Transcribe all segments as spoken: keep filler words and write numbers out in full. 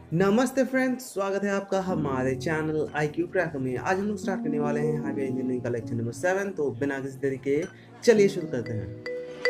नमस्ते फ्रेंड्स, स्वागत है आपका हमारे चैनल आई क्यू क्रैकर में। आज हम लोग स्टार्ट करने वाले हैं हाईवे इंजीनियरिंग का लेक्चर नंबर सेवन। तो बिना किसी देरी के चलिए शुरू करते हैं।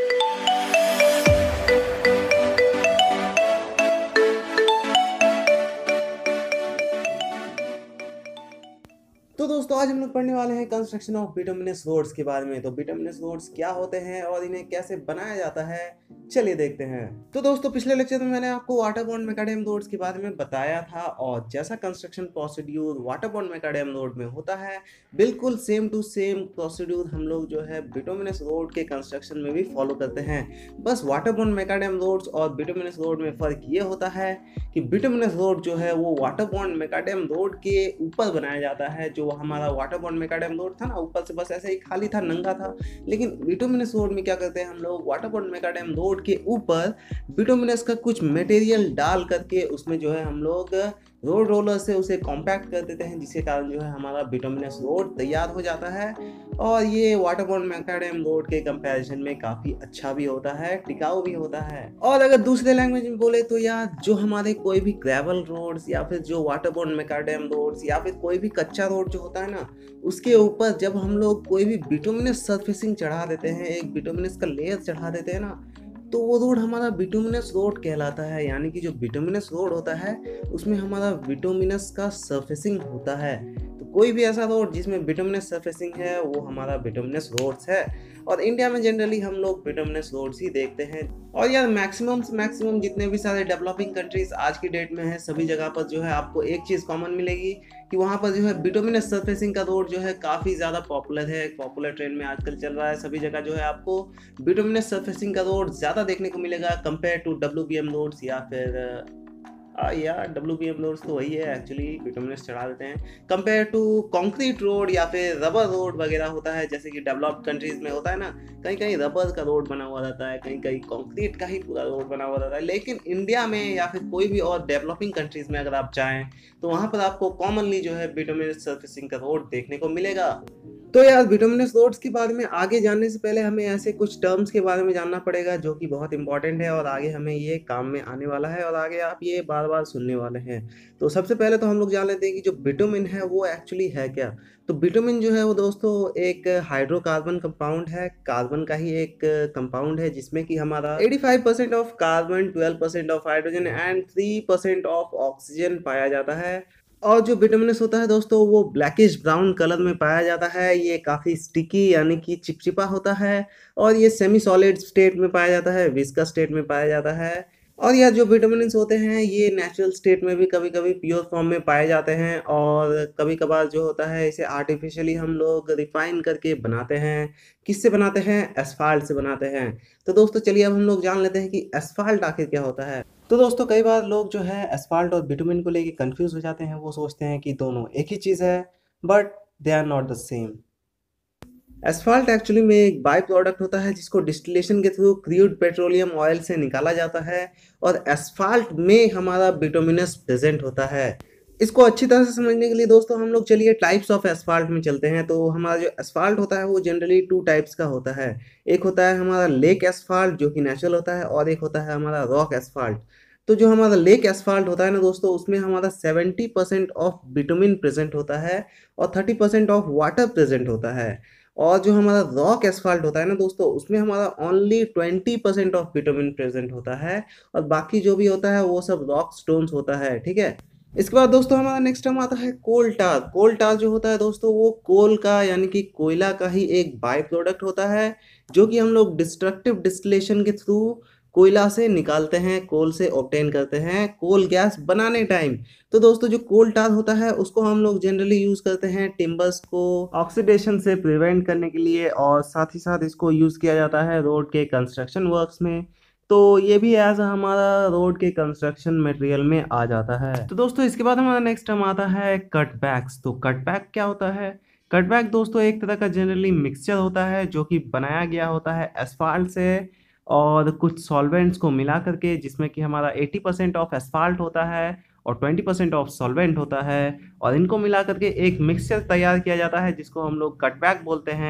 तो दोस्तों आज हम लोग पढ़ने वाले हैं कंस्ट्रक्शन ऑफ बिटुमिनस रोड्स के बारे में। तो बिटुमिनस रोड्स क्या होते हैं और इन्हें कैसे बनाया जाता है, चलिए देखते हैं। तो दोस्तों पिछले लेक्चर में मैंने आपको वाटर बॉन्ड मैकाडेम रोड्स के बारे में बताया था, और जैसा construction procedure water bound macadam road में होता है, बिल्कुल सेम टू सेम प्रोसीड्यूर हम लोग जो है बिटुमिनस रोड के कंस्ट्रक्शन में भी फॉलो करते हैं। बस वाटर बॉन्ड मैकाडेम रोड्स और बिटुमिनस रोड में फर्क ये होता है कि बिटुमिनस रोड जो है वो वाटर बॉन्ड मैकाडेम रोड के ऊपर बनाया जाता है। जो हमारा वाटर बॉन्ड मैकाडेम रोड था ना, ऊपर से बस ऐसे ही खाली था, नंगा था। लेकिन बिटुमिनस रोड में क्या करते हैं हम लोग, वाटर बॉन्ड मैकाडेम रोड के ऊपर बिटुमिनस का कुछ मटेरियल डाल करके उसमें जो है हम लोग रोड रोलर से उसे कॉम्पैक्ट कर देते हैं, जिसके कारण जो है हमारा बिटुमिनस रोड तैयार हो जाता है। और ये वाटर बॉन्ड मैकाडेम रोड के कंपैरिजन में काफ़ी अच्छा भी होता है, टिकाऊ भी होता है। और अगर दूसरे लैंग्वेज में बोले तो यार, जो हमारे कोई भी ग्रेवल रोड्स या फिर जो वाटर बॉन्ड मैकाडेम रोड्स या फिर कोई भी कच्चा रोड जो होता है ना, उसके ऊपर जब हम लोग कोई भी बिटुमिनस सरफेसिंग चढ़ा देते हैं, एक बिटुमिनस का लेयर चढ़ा देते हैं ना, तो वो रोड हमारा बिटुमिनस रोड कहलाता है। यानी कि जो बिटुमिनस रोड होता है उसमें हमारा बिटुमिनस का सरफेसिंग होता है। तो कोई भी ऐसा रोड जिसमें बिटुमिनस सरफेसिंग है वो हमारा बिटुमिनस रोड्स है। और इंडिया में जनरली हम लोग बिटुमिनस रोड्स ही देखते हैं। और यार मैक्सिमम से मैक्सिमम जितने भी सारे डेवलपिंग कंट्रीज आज की डेट में है, सभी जगह पर जो है आपको एक चीज़ कॉमन मिलेगी कि वहाँ पर जो है बिटुमिनस सरफेसिंग का रोड जो है काफ़ी ज़्यादा पॉपुलर है, पॉपुलर ट्रेंड में आजकल चल रहा है। सभी जगह जो है आपको बिटुमिनस सरफेसिंग का रोड ज़्यादा देखने को मिलेगा compare to W B M roads, या फिर आ, यार डब्ल्यू बी एम रोड्स तो वही है एक्चुअली, बिटुमिनस चढ़ा देते हैं, कंपेयर टू कंक्रीट रोड या फिर रबर रोड वगैरह होता है। जैसे कि डेवलप्ड कंट्रीज में होता है ना, कहीं कहीं रबर का रोड बना हुआ रहता है, कहीं कहीं कंक्रीट का ही पूरा रोड बना हुआ रहता है। लेकिन इंडिया में या फिर कोई भी और डेवलपिंग कंट्रीज में अगर आप चाहें तो वहाँ पर आपको कॉमनली जो है बिटुमिनस सरफेसिंग का रोड देखने को मिलेगा। तो यार बिटुमिनस रोड्स के बारे में आगे जानने से पहले हमें ऐसे कुछ टर्म्स के बारे में जानना पड़ेगा जो कि बहुत इंपॉर्टेंट है, और आगे हमें ये काम में आने वाला है, और आगे आप ये बार बार सुनने वाले हैं। तो सबसे पहले तो हम लोग जान लेते हैं कि जो बिटुमिन है वो एक्चुअली है क्या। तो बिटुमिन जो है वो दोस्तों एक हाइड्रोकार्बन कंपाउंड है, कार्बन का ही एक कंपाउंड है, जिसमें कि हमारा पचासी percent of carbon, twelve percent of hydrogen and three percent of oxygen पाया जाता है। और जो बिटुमिनस होता है दोस्तों वो ब्लैकिश ब्राउन कलर में पाया जाता है। ये काफ़ी स्टिकी यानी कि चिपचिपा होता है, और ये सेमी सॉलिड स्टेट में पाया जाता है, विस्कस स्टेट में पाया जाता है। और यह जो बिटुमिनस होते हैं ये नेचुरल स्टेट में भी कभी कभी प्योर फॉर्म में पाए जाते हैं, और कभी कभार जो होता है इसे आर्टिफिशियली हम लोग रिफाइन करके बनाते हैं। किससे बनाते हैं? एस्फाल्ट से बनाते हैं। तो दोस्तों चलिए अब हम लोग जान लेते हैं कि एस्फाल्ट आखिर क्या होता है। तो दोस्तों कई बार लोग जो है एस्फाल्ट और बिटुमिन को लेके कंफ्यूज हो जाते हैं। वो सोचते हैं कि दोनों एक ही चीज़ है, but they are not the same. Asphalt actually में एक बाई प्रोडक्ट होता है जिसको डिस्टिलेशन के थ्रू क्रूड पेट्रोलियम ऑयल से निकाला जाता है, और एस्फाल्ट में हमारा बिटुमिनस प्रेजेंट होता है। इसको अच्छी तरह से समझने के लिए दोस्तों हम लोग चलिए टाइप्स ऑफ एस्फाल्ट में चलते हैं। तो हमारा जो एस्फाल्ट होता है वो जनरली टू टाइप्स का होता है। एक होता है हमारा लेक एस्फाल्ट जो कि नेचुरल होता है, और एक होता है हमारा रॉक एस्फाल्ट। तो जो हमारा लेक एस्फाल्ट होता है ना दोस्तों, उसमें हमारा seventy percent of bitumen present होता है और thirty percent of water present होता है। और जो हमारा रॉक एस्फाल्ट होता है ना दोस्तों, उसमें हमारा only twenty percent of bitumen present होता है, और बाकी जो भी होता है वो सब रॉक स्टोन्स होता है। ठीक है। इसके बाद दोस्तों हमारा नेक्स्ट टर्म आता है कोल टार। कोल टार जो होता है दोस्तों वो कोल का यानी कि कोयला का ही एक बाय प्रोडक्ट होता है, जो कि हम लोग डिस्ट्रक्टिव डिस्टिलेशन के थ्रू कोयला से निकालते हैं, कोल से ऑब्टेन करते हैं कोल गैस बनाने टाइम। तो दोस्तों जो कोल टार होता है उसको हम लोग जनरली यूज़ करते हैं टिम्बर्स को ऑक्सीडेशन से प्रिवेंट करने के लिए, और साथ ही साथ इसको यूज़ किया जाता है रोड के कंस्ट्रक्शन वर्क्स में। तो ये भी एज हमारा रोड के कंस्ट्रक्शन मटेरियल में आ जाता है। तो दोस्तों इसके बाद हमारा नेक्स्ट टर्म आता है कट बैक्स। तो कट बैक क्या होता है? कट बैक दोस्तों एक तरह का जनरली मिक्सचर होता है जो कि बनाया गया होता है एस्फाल्ट से और कुछ सॉल्वेंट्स को मिला करके, जिसमें कि हमारा अस्सी परसेंट ऑफ एस्फाल्ट होता है और ट्वेंटी परसेंट ऑफ सॉल्वेंट होता है, और इनको मिला करके एक मिक्सचर तैयार किया जाता है जिसको हम लोग कट बैक बोलते हैं।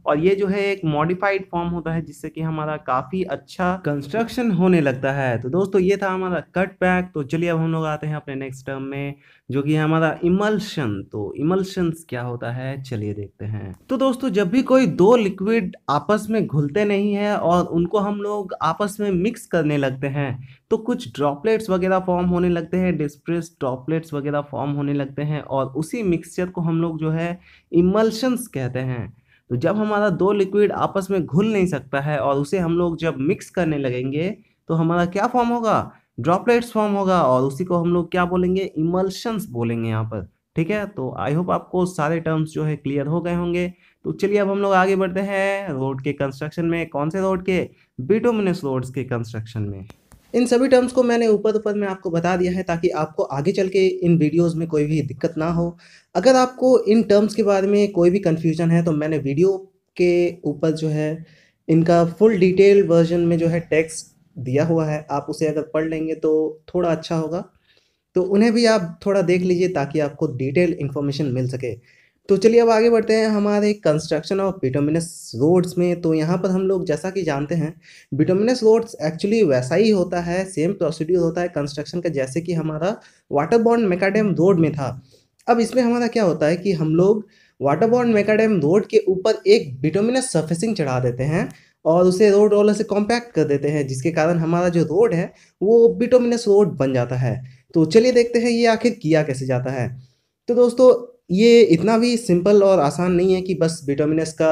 और ये जो है एक मॉडिफाइड फॉर्म होता है जिससे कि हमारा काफ़ी अच्छा कंस्ट्रक्शन होने लगता है। तो दोस्तों ये था हमारा कट बैक। तो चलिए अब हम लोग आते हैं अपने नेक्स्ट टर्म में, जो कि है हमारा इमल्शन। तो इमल्शंस क्या होता है चलिए देखते हैं। तो दोस्तों जब भी कोई दो लिक्विड आपस में घुलते नहीं है और उनको हम लोग आपस में मिक्स करने लगते हैं तो कुछ ड्रॉपलेट्स वगैरह फॉर्म होने लगते हैं, डिस्पर्स ड्रॉपलेट्स वगैरह फॉर्म होने लगते हैं और उसी मिक्सचर को हम लोग जो है इमल्शंस कहते हैं। तो जब हमारा दो लिक्विड आपस में घुल नहीं सकता है और उसे हम लोग जब मिक्स करने लगेंगे तो हमारा क्या फॉर्म होगा, ड्रॉपलेट्स फॉर्म होगा और उसी को हम लोग क्या बोलेंगे, इमल्शंस बोलेंगे यहाँ पर। ठीक है, तो आई होप आपको सारे टर्म्स जो है क्लियर हो गए होंगे। तो चलिए अब हम लोग आगे बढ़ते हैं रोड के कंस्ट्रक्शन में। कौन से रोड के, बिटुमिनस रोड्स के कंस्ट्रक्शन में। इन सभी टर्म्स को मैंने ऊपर ऊपर में आपको बता दिया है ताकि आपको आगे चल के इन वीडियोस में कोई भी दिक्कत ना हो। अगर आपको इन टर्म्स के बारे में कोई भी कंफ्यूजन है तो मैंने वीडियो के ऊपर जो है इनका फुल डिटेल वर्जन में जो है टेक्स्ट दिया हुआ है, आप उसे अगर पढ़ लेंगे तो थोड़ा अच्छा होगा। तो उन्हें भी आप थोड़ा देख लीजिए ताकि आपको डिटेल इन्फॉर्मेशन मिल सके। तो चलिए अब आगे बढ़ते हैं हमारे कंस्ट्रक्शन ऑफ बिटुमिनस रोड्स में। तो यहाँ पर हम लोग जैसा कि जानते हैं बिटुमिनस रोड्स एक्चुअली वैसा ही होता है, सेम प्रोसीड्यूर होता है कंस्ट्रक्शन का जैसे कि हमारा वाटर बॉन्ड मैकाडेम रोड में था। अब इसमें हमारा क्या होता है कि हम लोग वाटर बॉन्ड मैकाडेम रोड के ऊपर एक बिटुमिनस सर्फेसिंग चढ़ा देते हैं और उसे रोड रोलर से कॉम्पैक्ट कर देते हैं, जिसके कारण हमारा जो रोड है वो बिटुमिनस रोड बन जाता है। तो चलिए देखते हैं ये आखिर किया कैसे जाता है। तो दोस्तों ये इतना भी सिंपल और आसान नहीं है कि बस बिटुमिनस का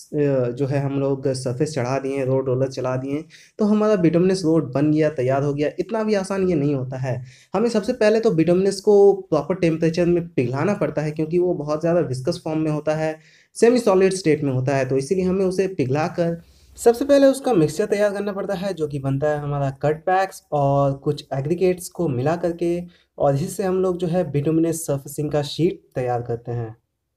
जो है हम लोग सरफेस चढ़ा दिए, रोड रोलर चला दिए तो हमारा बिटुमिनस रोड बन गया, तैयार हो गया। इतना भी आसान ये नहीं होता है। हमें सबसे पहले तो बिटुमिनस को प्रॉपर टेम्परेचर में पिघलाना पड़ता है क्योंकि वो बहुत ज़्यादा विस्कस फॉर्म में होता है, सेमी सॉलिड स्टेट में होता है। तो इसीलिए हमें उसे पिघला कर सबसे पहले उसका मिक्सचर तैयार करना पड़ता है जो कि बनता है हमारा कट बैक्स और कुछ एग्रीगेट्स को मिला करके, और इससे हम लोग जो है बिटुमिनस सर्फेसिंग का शीट तैयार करते हैं।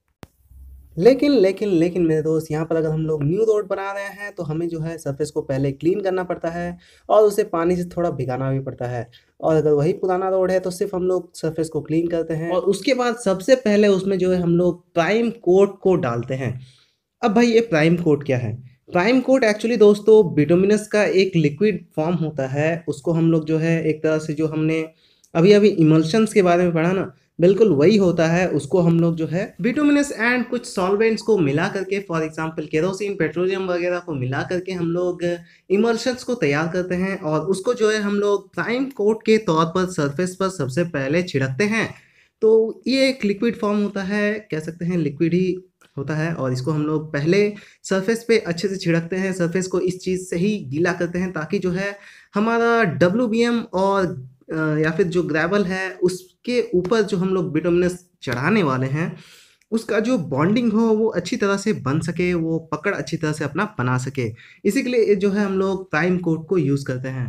लेकिन लेकिन लेकिन मेरे दोस्त यहाँ पर अगर हम लोग न्यू रोड बना रहे हैं तो हमें जो है सरफेस को पहले क्लीन करना पड़ता है और उसे पानी से थोड़ा भिगाना भी पड़ता है। और अगर वही पुराना रोड है तो सिर्फ हम लोग सरफेस को क्लीन करते हैं और उसके बाद सबसे पहले उसमें जो है हम लोग प्राइम कोट को डालते हैं। अब भाई ये प्राइम कोट क्या है? प्राइम कोट एक्चुअली दोस्तों बिटुमिनस का एक लिक्विड फॉर्म होता है, उसको हम लोग जो है एक तरह से जो हमने अभी अभी इमल्शंस के बारे में पढ़ा ना, बिल्कुल वही होता है। उसको हम लोग जो है बिटुमिनस एंड कुछ सॉल्वेंट्स को मिला करके, फॉर एग्जांपल केरोसिन, पेट्रोलियम वगैरह को मिला करके हम लोग इमल्शंस को तैयार करते हैं और उसको जो है हम लोग प्राइम कोट के तौर पर सरफेस पर सबसे पहले छिड़कते हैं। तो ये एक लिक्विड फॉर्म होता है, कह सकते हैं लिक्विड ही होता है, और इसको हम लोग पहले सरफेस पे अच्छे से छिड़कते हैं, सरफेस को इस चीज़ से ही गीला करते हैं ताकि जो है हमारा डब्ल्यू बी एम और या फिर जो ग्रेवल है उसके ऊपर जो हम लोग बिटुमिनस चढ़ाने वाले हैं उसका जो बॉन्डिंग हो वो अच्छी तरह से बन सके, वो पकड़ अच्छी तरह से अपना बना सके। इसी के लिए जो है हम लोग प्राइम कोट को यूज़ करते हैं।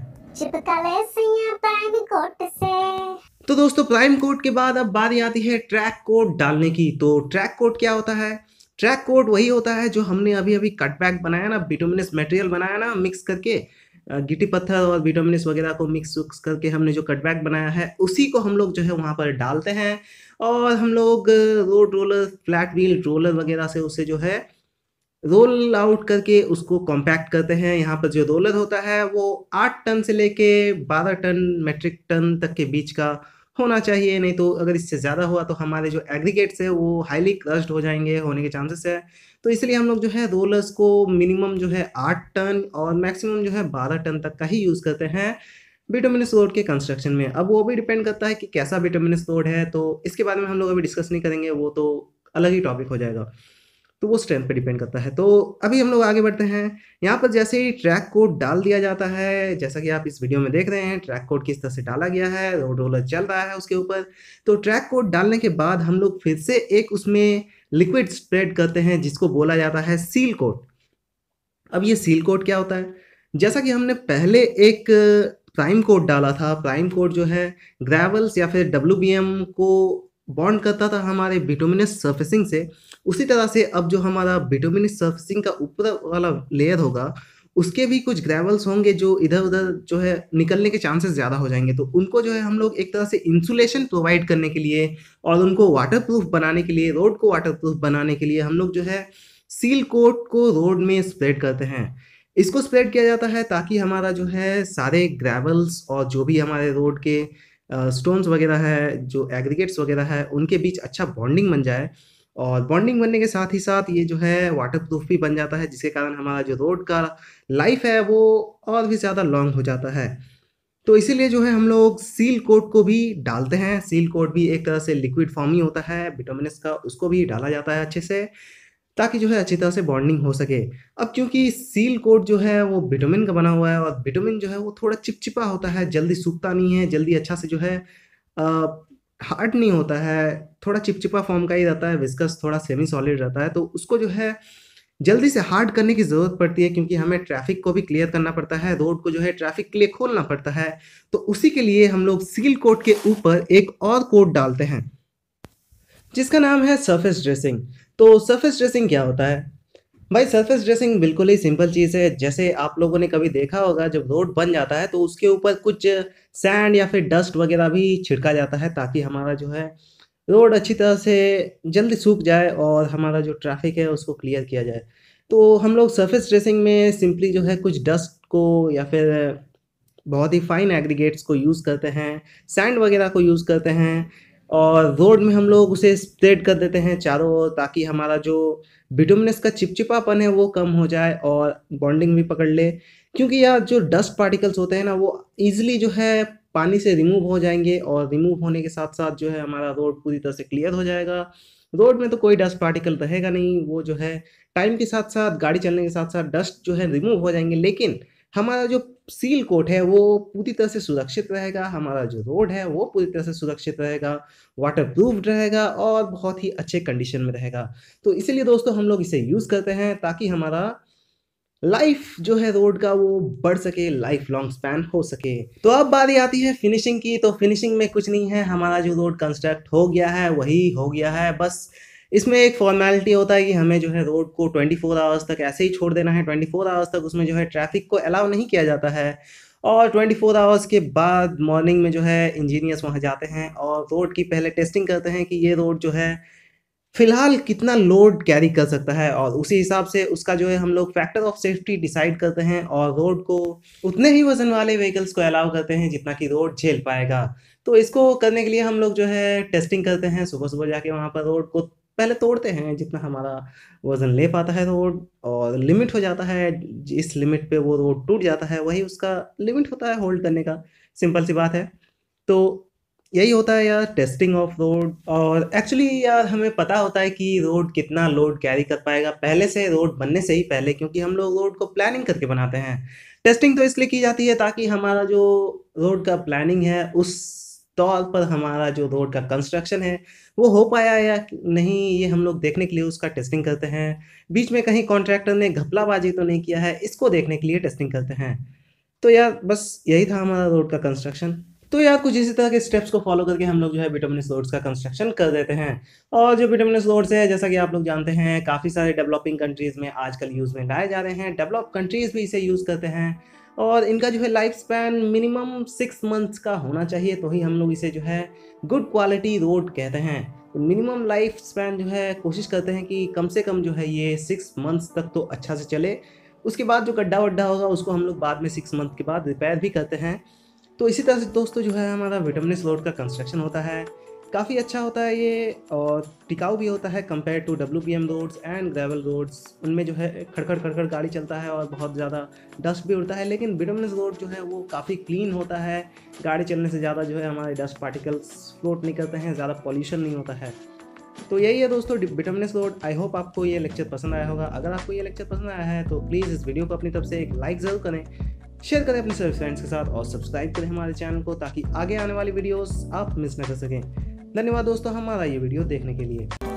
प्राइम कोट से। तो दोस्तों प्राइम कोट के बाद अब बारी आती है ट्रैक कोट डालने की। तो ट्रैक कोट क्या होता है? ट्रैक कोट वही होता है जो हमने अभी अभी कट बैक बनाया ना, बिटुमिनस मटेरियल बनाया ना, मिक्स करके गिट्टी पत्थर और बिटुमिनस वगैरह को मिक्स करके हमने जो कट बैक बनाया है उसी को हम लोग जो है वहाँ पर डालते हैं और हम लोग road roller, flat wheel roller वगैरह से उसे जो है रोल आउट करके उसको कॉम्पैक्ट करते हैं। यहाँ पर जो रोलर होता है वो आठ टन से लेके बारह टन मेट्रिक टन तक के बीच का होना चाहिए, नहीं तो अगर इससे ज़्यादा हुआ तो हमारे जो एग्रीगेट्स है वो हाईली क्रश्ड हो जाएंगे, होने के चांसेस है। तो इसलिए हम लोग जो है रोलर्स को मिनिमम जो है आठ टन और मैक्सिमम जो है बारह टन तक का ही यूज़ करते हैं बिटुमिनस रोड के कंस्ट्रक्शन में। अब वो भी डिपेंड करता है कि कैसा बिटुमिनस रोड है, तो इसके बारे में हम लोग अभी डिस्कस नहीं करेंगे, वो तो अलग ही टॉपिक हो जाएगा, तो वो स्ट्रेंथ पे डिपेंड करता है। तो अभी हम लोग आगे बढ़ते हैं। यहाँ पर जैसे ही ट्रैक कोड डाल दिया जाता है, जैसा कि आप इस वीडियो में देख रहे हैं ट्रैक कोड किस तरह से डाला गया है, रोड रोलर चल रहा है उसके ऊपर। तो ट्रैक कोड डालने के बाद हम लोग फिर से एक उसमें लिक्विड स्प्रेड करते हैं जिसको बोला जाता है सील कोट। अब ये सील कोट क्या होता है? जैसा कि हमने पहले एक प्राइम कोट डाला था, प्राइम कोट जो है ग्रेवल्स या फिर डब्ल्यू बी एम को बॉन्ड करता था हमारे बिटुमिनस सर्फेसिंग से, उसी तरह से अब जो हमारा बिटुमिनस सर्फेसिंग का ऊपर वाला लेयर होगा उसके भी कुछ ग्रेवल्स होंगे जो इधर उधर जो है निकलने के चांसेस ज़्यादा हो जाएंगे। तो उनको जो है हम लोग एक तरह से इंसुलेशन प्रोवाइड करने के लिए और उनको वाटर प्रूफ बनाने के लिए, रोड को वाटर प्रूफ बनाने के लिए हम लोग जो है सील कोट को रोड में स्प्रेड करते हैं। इसको स्प्रेड किया जाता है ताकि हमारा जो है सारे ग्रेवल्स और जो भी हमारे रोड के स्टोन्स वगैरह है, जो एग्रीगेट्स वगैरह है, उनके बीच अच्छा बॉन्डिंग बन जाए। और बॉन्डिंग बनने के साथ ही साथ ये जो है वाटर प्रूफ भी बन जाता है, जिसके कारण हमारा जो रोड का लाइफ है वो और भी ज़्यादा लॉन्ग हो जाता है। तो इसीलिए जो है हम लोग सील कोट को भी डालते हैं। सील कोट भी एक तरह से लिक्विड फॉर्म ही होता है बिटुमिनस का, उसको भी डाला जाता है अच्छे से, ताकि जो है अच्छी तरह से बॉन्डिंग हो सके। अब क्योंकि सील कोट जो है वो बिटुमिन का बना हुआ है, और बिटुमिन जो है वो थोड़ा चिपचिपा होता है, जल्दी सूखता नहीं है, जल्दी अच्छा से जो है हार्ड नहीं होता है, थोड़ा चिपचिपा फॉर्म का ही रहता है, विस्कस थोड़ा सेमी सॉलिड रहता है। तो उसको जो है जल्दी से हार्ड करने की ज़रूरत पड़ती है, क्योंकि हमें ट्रैफिक को भी क्लियर करना पड़ता है, रोड को जो है ट्रैफिक के लिए खोलना पड़ता है। तो उसी के लिए हम लोग सील कोट के ऊपर एक और कोट डालते हैं, जिसका नाम है सरफेस ड्रेसिंग। तो सरफेस ड्रेसिंग क्या होता है भाई? सरफेस ड्रेसिंग बिल्कुल ही सिंपल चीज़ है। जैसे आप लोगों ने कभी देखा होगा, जब रोड बन जाता है तो उसके ऊपर कुछ सैंड या फिर डस्ट वगैरह भी छिड़का जाता है, ताकि हमारा जो है रोड अच्छी तरह से जल्दी सूख जाए और हमारा जो ट्रैफिक है उसको क्लियर किया जाए। तो हम लोग सरफेस ड्रेसिंग में सिंपली जो है कुछ डस्ट को या फिर बहुत ही फाइन एग्रीगेट्स को यूज़ करते हैं, सैंड वगैरह को यूज़ करते हैं, और रोड में हम लोग उसे स्प्रेड कर देते हैं चारों ओर, ताकि हमारा जो बिटुमिनस का चिपचिपापन है वो कम हो जाए और बॉन्डिंग भी पकड़ ले। क्योंकि यार जो डस्ट पार्टिकल्स होते हैं ना, वो ईजिली जो है पानी से रिमूव हो जाएंगे, और रिमूव होने के साथ साथ जो है हमारा रोड पूरी तरह से क्लियर हो जाएगा। रोड में तो कोई डस्ट पार्टिकल रहेगा नहीं, वो जो है टाइम के साथ साथ, गाड़ी चलने के साथ साथ डस्ट जो है रिमूव हो जाएंगे। लेकिन हमारा जो सील कोट है वो पूरी तरह से सुरक्षित रहेगा, हमारा जो रोड है वो पूरी तरह से सुरक्षित रहेगा, वाटर प्रूफ्ड रहेगा और बहुत ही अच्छे कंडीशन में रहेगा। तो इसीलिए दोस्तों हम लोग इसे यूज़ करते हैं, ताकि हमारा लाइफ जो है रोड का वो बढ़ सके, लाइफ लॉन्ग स्पैन हो सके। तो अब बारी आती है फिनिशिंग की। तो फिनिशिंग में कुछ नहीं है, हमारा जो रोड कंस्ट्रक्ट हो गया है वही हो गया है। बस इसमें एक फॉर्मेलिटी होता है कि हमें जो है रोड को चौबीस आवर्स तक ऐसे ही छोड़ देना है। चौबीस आवर्स तक उसमें जो है ट्रैफिक को अलाउ नहीं किया जाता है, और चौबीस आवर्स के बाद मॉर्निंग में जो है इंजीनियर्स वहाँ जाते हैं और रोड की पहले टेस्टिंग करते हैं कि ये रोड जो है फिलहाल कितना लोड कैरी कर सकता है, और उसी हिसाब से उसका जो है हम लोग फैक्टर ऑफ सेफ्टी डिसाइड करते हैं, और रोड को उतने ही वजन वाले व्हीकल्स को अलाउ करते हैं जितना कि रोड झेल पाएगा। तो इसको करने के लिए हम लोग जो है टेस्टिंग करते हैं, सुबह सुबह जाके वहाँ पर रोड को पहले तोड़ते हैं जितना हमारा वजन ले पाता है रोड, और लिमिट हो जाता है, इस लिमिट पे वो रोड टूट जाता है, वही उसका लिमिट होता है होल्ड करने का। सिंपल सी बात है। तो यही होता है यार टेस्टिंग ऑफ रोड। और एक्चुअली यार हमें पता होता है कि रोड कितना लोड कैरी कर पाएगा पहले से, रोड बनने से ही पहले, क्योंकि हम लोग रोड को प्लानिंग करके बनाते हैं। टेस्टिंग तो इसलिए की जाती है ताकि हमारा जो रोड का प्लानिंग है उस तौर पर हमारा जो रोड का कंस्ट्रक्शन है वो हो पाया या नहीं, ये हम लोग देखने के लिए उसका टेस्टिंग करते हैं। बीच में कहीं कॉन्ट्रैक्टर ने घपलाबाजी तो नहीं किया है, इसको देखने के लिए टेस्टिंग करते हैं। तो यार बस यही था हमारा रोड का कंस्ट्रक्शन। तो यार कुछ इसी तरह के स्टेप्स को फॉलो करके हम लोग जो है बिटुमिनस रोड्स का कंस्ट्रक्शन कर देते हैं। और जो बिटुमिनस रोड्स है, जैसा कि आप लोग जानते हैं, काफ़ी सारे डेवलपिंग कंट्रीज़ में आजकल यूज़ में लाए जा रहे हैं। डेवलप कंट्रीज़ भी इसे यूज़ करते हैं, और इनका जो है life span minimum six months का होना चाहिए, तो ही हम लोग इसे जो है गुड क्वालिटी रोड कहते हैं। तो मिनिमम लाइफ स्पैन जो है कोशिश करते हैं कि कम से कम जो है ये सिक्स मंथ्स तक तो अच्छा से चले। उसके बाद जो गड्ढा वड्ढा होगा उसको हम लोग बाद में सिक्स मंथ के बाद रिपेयर भी करते हैं। तो इसी तरह से दोस्तों जो है हमारा बिटुमिनस रोड का कंस्ट्रक्शन होता है, काफ़ी अच्छा होता है ये, और टिकाऊ भी होता है compare to W P M roads and gravel roads. उनमें जो है खड़खड़ खड़खड़ गाड़ी चलता है और बहुत ज़्यादा डस्ट भी उड़ता है, लेकिन बिटुमिनस रोड जो है वो काफ़ी क्लीन होता है। गाड़ी चलने से ज़्यादा जो है हमारे डस्ट पार्टिकल्स फ्लोट नहीं करते हैं, ज़्यादा पॉल्यूशन नहीं होता है। तो यही है दोस्तों बिटुमिनस रोड। आई होप आपको ये लेक्चर पसंद आया होगा। अगर आपको ये लेक्चर पसंद आया है तो प्लीज़ इस वीडियो को अपनी तरफ से एक लाइक ज़रूर करें, शेयर करें अपने सभी फ्रेंड्स के साथ, और सब्सक्राइब करें हमारे चैनल को, ताकि आगे आने वाली वीडियोस आप मिस न कर सकें। धन्यवाद दोस्तों हमारा ये वीडियो देखने के लिए।